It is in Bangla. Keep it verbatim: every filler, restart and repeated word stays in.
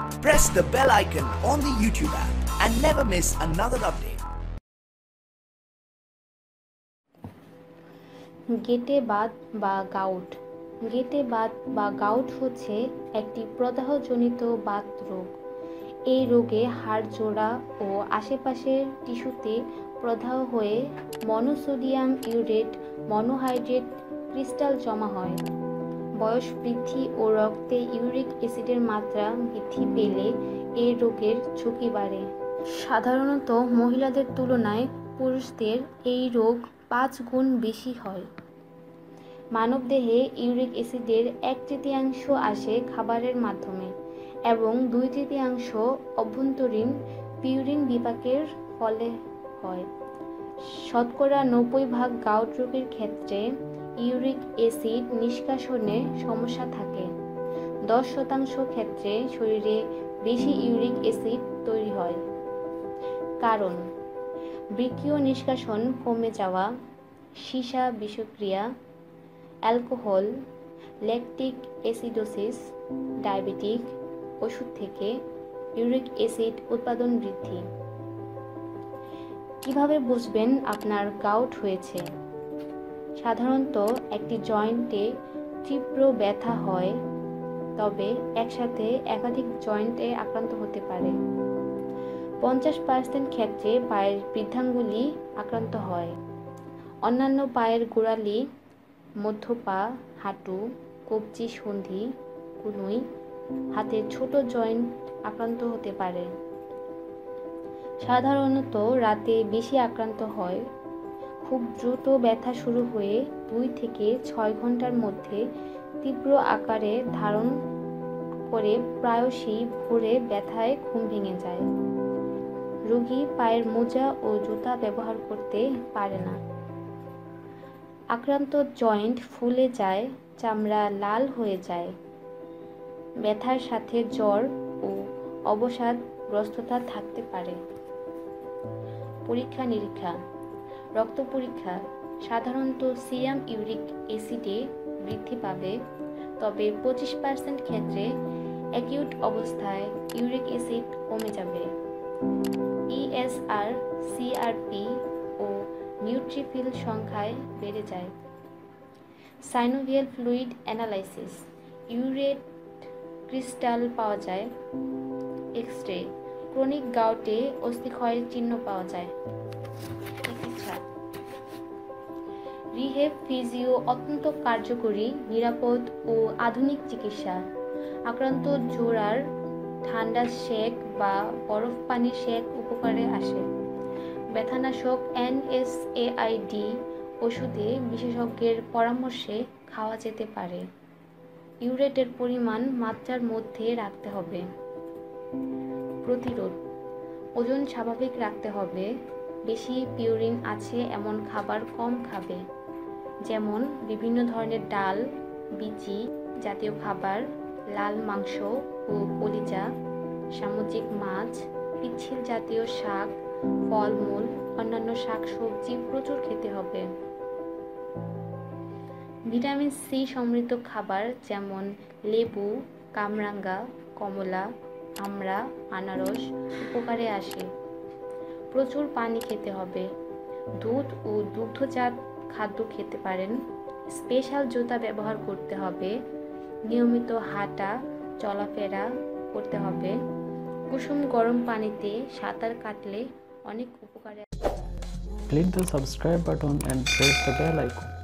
Press the bell icon on the YouTube app and never miss another update. গেটে বাত বা গাউট গেটে বাত বা গাউট হচ্ছে একটি প্রদাহজনিত বাত রোগ। এই রোগে হাড় জোড়া ও আশেপাশের টিস্যুতে প্রদাহ হয়ে মনোসোডিয়াম ইউরেট মনোহাইড্রেট ক্রিস্টাল জমা হয়। বয়স বৃদ্ধি ও রক্তে ইউরিক অ্যাসিডের মাত্রা বৃদ্ধি পেলে এই রোগের ঝুঁকি বাড়ে। সাধারণত মহিলাদের তুলনায় পুরুষদের এই রোগ পাঁচ গুণ বেশি হয়। মানবদেহে ইউরিক অ্যাসিডের এক তৃতীয়াংশ আসে খাবারের মাধ্যমে এবং দুই তৃতীয়াংশ অভ্যন্তরীণ পিউরিন বিপাকের ফলে হয়। শতকরা নব্বই ভাগ গাউট রোগের ক্ষেত্রে ইউরিক অ্যাসিড নিষ্কাশনে সমস্যা থাকে। দশ শতাংশ ক্ষেত্রে শরীরে বেশি ইউরিক অ্যাসিড তৈরি হয়। কারণ: বৃক্কীয় নিষ্কাশন কমে যাওয়া, সীসা বিষক্রিয়া, অ্যালকোহল, ল্যাকটিক অ্যাসিডোসিস, ডায়াবেটিক, ওষুধ থেকে ইউরিক অ্যাসিড উৎপাদন বৃদ্ধি। কিভাবে বুঝবেন আপনার গাউট হয়েছে? সাধারণত একটি জয়েন্টে তীব্র ব্যথা হয়, তবে একসাথে একাধিক জয়েন্টে আক্রান্ত হতে পারে। পঞ্চাশ পার্সেন্ট ক্ষেত্রে পায়ের বৃদ্ধাঙ্গুলি আক্রান্ত হয়। অন্যান্য পায়ের গোড়ালি, মধ্য পা, হাঁটু, কবজি, সন্ধি, কনুই, হাতের ছোট জয়েন্ট আক্রান্ত হতে পারে। সাধারণত রাতে বেশি আক্রান্ত হয়। খুব দ্রুত ব্যথা শুরু হয়ে দুই থেকে ছয় ঘন্টার মধ্যে তীব্র আকারে ধারণ করে প্রায়শই ভোরে ব্যথায় ঘুম ভেঙে যায়। রোগী পায়ের মোজা ও জুতা ব্যবহার করতে পারে না। আক্রান্ত জয়েন্ট ফুলে যায়, চামড়া লাল হয়ে যায়। ব্যথার সাথে জ্বর ও অবসাদগ্রস্ততা থাকতে পারে। পরীক্ষা নিরীক্ষা: রক্ত পরীক্ষা সাধারণত সিরাম ইউরিক অ্যাসিডে বৃদ্ধি পাবে, তবে পঁচিশ পার্সেন্ট ক্ষেত্রে অ্যাকিউট অবস্থায় ইউরিক অ্যাসিড কমে যাবে। ইএসআর, সিআরপি ও নিউট্রিফিল সংখ্যায় বেড়ে যায়। Synovial fluid analysis: urate crystal পাওয়া যায়। এক্স-রে: ক্রনিক গাউটে অস্থিক্ষয়ের চিহ্ন পাওয়া যায়। চিকিৎসা: রিহেব ফিজিও অত্যন্ত কার্যকরী, নিরাপদ ও আধুনিক চিকিৎসা। আক্রান্ত জোড়ার ঠান্ডা সেক বা বরফ পানির সেক উপকারে আসে। ব্যথানাশক এনএসএআইডি ওষুধে বিশেষজ্ঞের পরামর্শে খাওয়া যেতে পারে। ইউরেটের পরিমাণ মাত্রার মধ্যে রাখতে হবে। প্রতিরোধ: ওজন স্বাভাবিক রাখতে হবে। বেশি পিউরিন আছে এমন খাবার কম খাবে, যেমন বিভিন্ন ধরনের ডাল, বিচি জাতীয় খাবার, লাল মাংস ও কলিজা, সামুদ্রিক মাছ, পিচ্ছিল জাতীয় শাক, ফলমূল, অন্যান্য শাকসবজি প্রচুর খেতে হবে। ভিটামিন সি সমৃদ্ধ খাবার যেমন লেবু, কামরাঙ্গা, কমলা, আমড়া, আনারস উপকারে আসে। প্রচুর পানি খেতে হবে। দুধ ও দুগ্ধজাত খাদ্য খেতে পারেন। স্পেশাল জুতা ব্যবহার করতে হবে। নিয়মিত হাঁটা চলাফেরা করতে হবে। কুসুম গরম পানিতে সাঁতার কাটলে অনেক উপকারে আসে। Click the subscribe button and press the bell icon.